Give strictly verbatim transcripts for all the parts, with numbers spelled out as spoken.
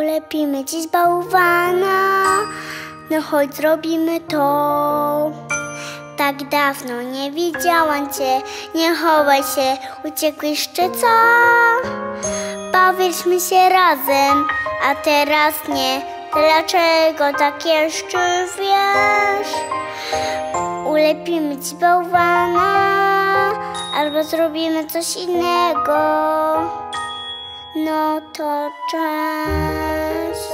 Ulepimy dziś bałwana, no chodź zrobimy to. Tak dawno nie widziałam cię, nie chowaj się, uciekłeś jeszcze co? Bawiliśmy się razem, a teraz nie. Dlaczego tak jeszcze wiesz? Ulepimy ci bałwana, albo zrobimy coś innego. No to cześć.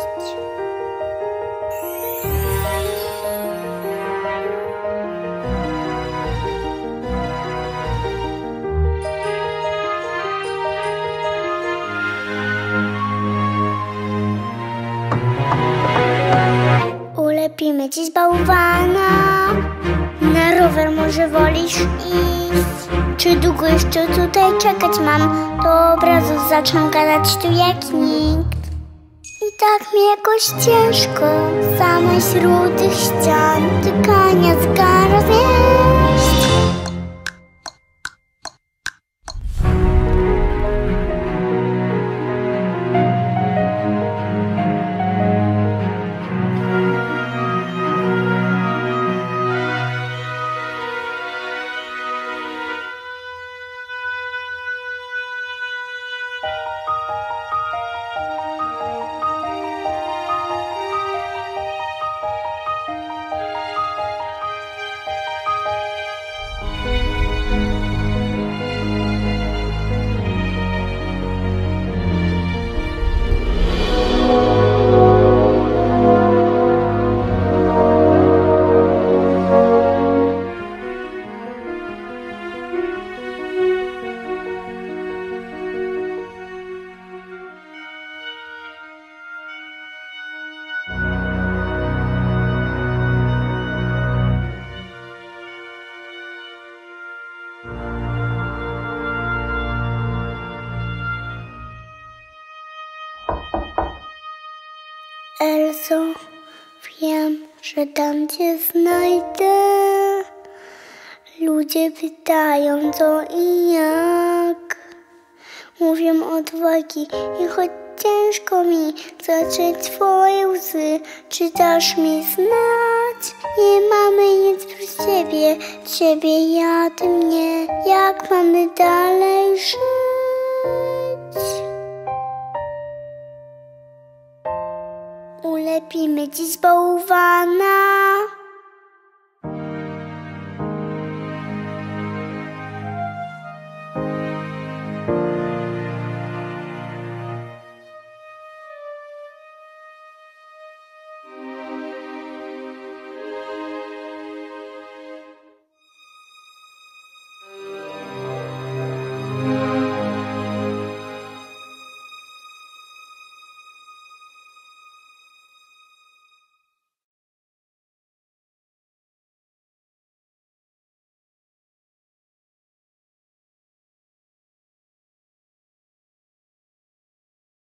Ulepimy dziś bałwana, na rower może wolisz iść? Czy długo jeszcze tutaj czekać mam? Do obrazu zaczną gadać tu jak nikt. I tak mi jakoś ciężko samej wśród tych ścian tykania zgara znieść. Elzo, wiem, że tam cię znajdę. Ludzie pytają co i jak. Mówię odwagi i choć ciężko mi zacząć twoje łzy, czy dasz mi znać? Nie mamy nic przez ciebie, ciebie ja, ty mnie. Jak mamy dalej żyć? Ulepimy dziś bałwana.